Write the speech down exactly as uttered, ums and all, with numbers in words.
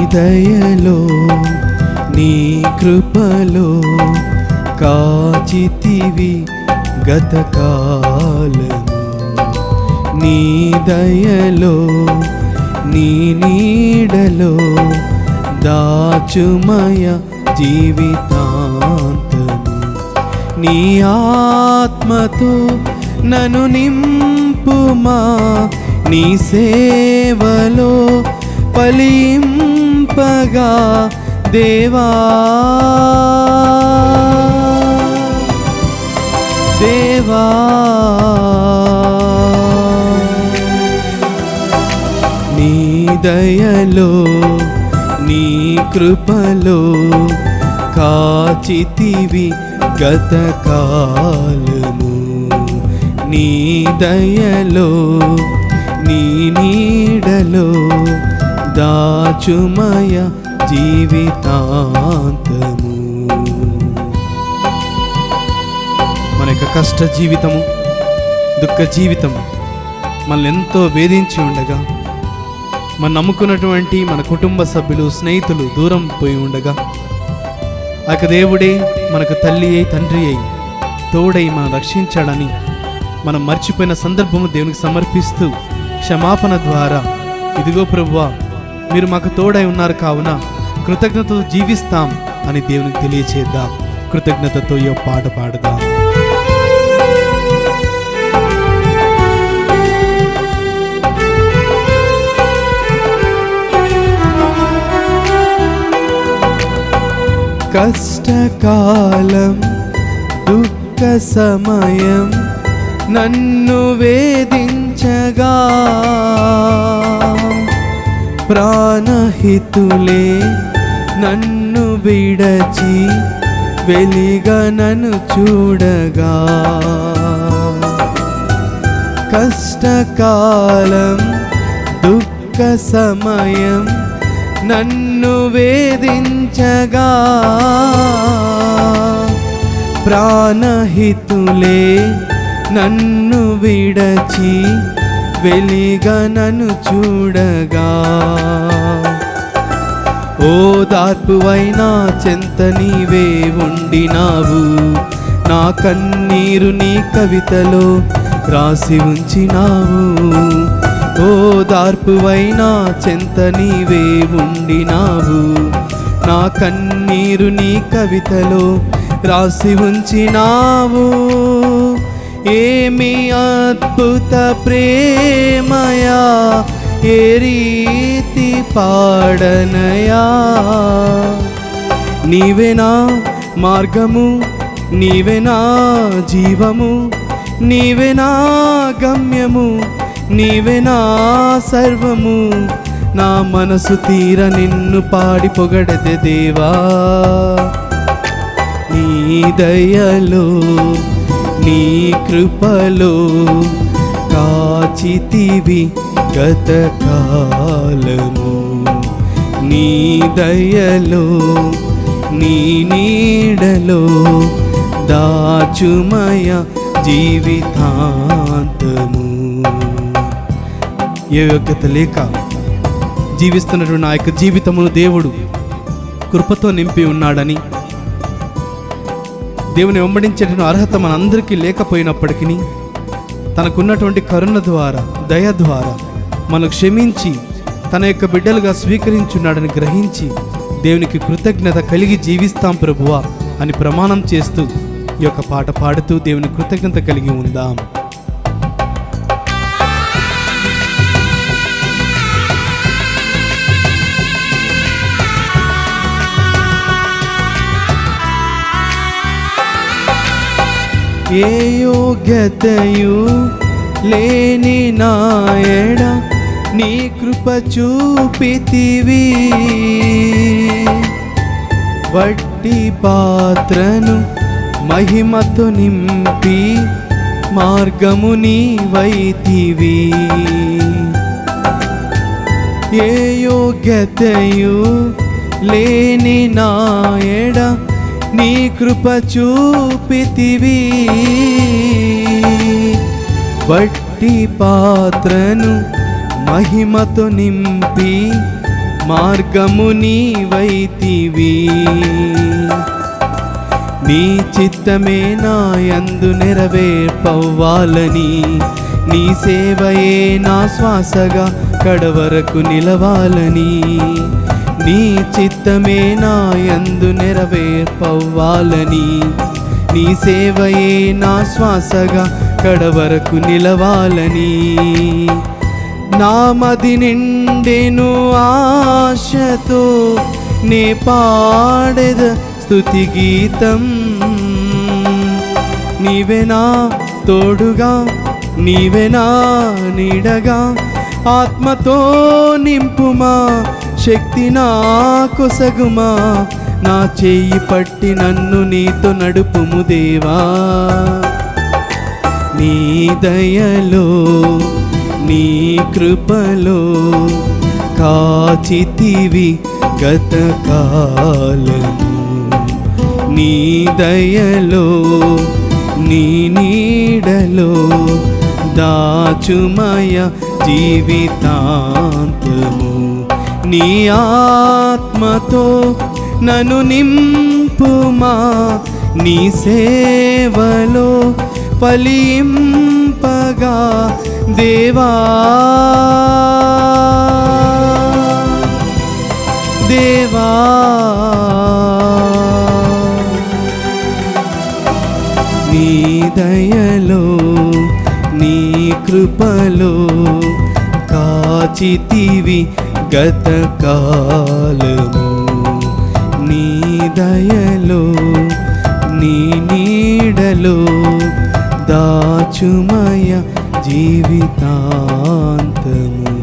దయలో నీ కృపలో కాచితివి గతకాలము, నీ దయలో నీ నీడలో దాచుమయ జీవితాంతము, నీ ఆత్మతో నన్ను నింపుమా, నీ సేవలో ఫలింపగా దేవా దేవా. నీ దయలో నీ కృపలో కాచితివి గతకాలము, నీ దయలో నీ నీడలో దాచుమయ జీవితాంతము. మన యొక్క కష్ట జీవితము, దుఃఖ జీవితము మనల్ని ఎంతో వేధించి ఉండగా, మనం నమ్ముకున్నటువంటి మన కుటుంబ సభ్యులు స్నేహితులు దూరం పోయి ఉండగా, ఆ యొక్క దేవుడే మనకు తల్లి అయి తండ్రి అయి తోడై మనం రక్షించాడని మనం మర్చిపోయిన సందర్భము దేవునికి సమర్పిస్తూ క్షమాపణ ద్వారా, ఇదిగో ప్రభువా మీరు మాకు తోడై ఉన్నారు కావున కృతజ్ఞతతో జీవిస్తాం అని దేవునికి తెలియచేద్దాం. కృతజ్ఞతతో ఈ పాట పాడదాం. కష్టకాలం దుఃఖ సమయం నన్ను వేధించగా, ప్రాణహితులే నన్ను విడచి వెలిగా నన్ను చూడగా, కష్టకాలం దుఃఖ సమయం నన్ను వేధించగా, ప్రాణహితులే నన్ను విడచి వెలిగా నన్ను చూడగా, ఓదార్పువైనా చెంత నీవే ఉండినావు, నా కన్నీరు నీ కవితలో రాసి ఉంచినావు, ఓదార్పువైనా చెంత నీవే ఉండినావు, నా కన్నీరు నీ కవితలో రాసి ఉంచినావు. ఏమి అద్భుత ప్రేమయా, ఏ రీతి పాడనయా, నీవేనా మార్గము, నీవేనా జీవము, నీవేనా గమ్యము, నీవేనా సర్వము, నా మనసు తీర నిన్ను పాడి పొగడదే దేవా. నీ దయలో నీ కృపలో కాచితివి గతకాలము, నీ దయలో నీ నీడలో దాచుమయ జీవితాంతము. ఏ యోగ్యత లేక జీవిస్తున్నటువంటి నా యొక్క జీవితమును దేవుడు కృపతో నింపి ఉన్నాడని, దేవుని వెంబడించేటువంటి అర్హత మనందరికీ లేకపోయినప్పటికీ తనకున్నటువంటి కరుణ ద్వారా దయ ద్వారా మనకు క్షమించి తన యొక్క బిడ్డలుగా స్వీకరించున్నాడని గ్రహించి దేవునికి కృతజ్ఞత కలిగి జీవిస్తాం ప్రభువా అని ప్రమాణం చేస్తూ ఈ యొక్క పాట పాడుతూ దేవుని కృతజ్ఞత కలిగి ఉందాం. ఏ యోగ్యతయు లేని నాయడ నీ కృప చూపితివి, వట్టి పాత్రను మహిమతో నింపి మార్గము నీవైతివి. ఏ యోగ్యతయు లేని నాయడ నీ కృప చూపితివి, వట్టి పాత్రను మహిమతో నింపి మార్గము నీవైతివి. నీ చిత్తమే నా యందు నెరవేర్పవ్వాలని, నీ సేవయే నా శ్వాసగా కడవరకు నిలవాలని. నీ చిత్తమే నా యందు నెరవేర్పవ్వాలని, నీ సేవయే నా శ్వాసగా కడవరకు నిలవాలని. నా మది నిండెను ఆశతో నే పాడెద స్తుతి గీతం. నీవే నా తోడుగా, నీవే నా నీడగా, ఆత్మతో నింపుమా, శక్తి నా కొసగుమా. నా చేయి పట్టి నన్ను నీతో నడుపుము దేవా. నీ దయలో నీ కృపలో కాచితివి గతకాలము. నీ దయలో నీ నీడలో దాచుమయ జీవితాంతము. నీ ఆత్మతో నన్ను నింపుమా, నీ సేవలో ఫలింపగా దేవా. దేవా నీ దయలో నీ కృపలో కాచితివి గతకాలము. నీ దయలో నీ నీడలో దాచుమయ జీవితాంతము.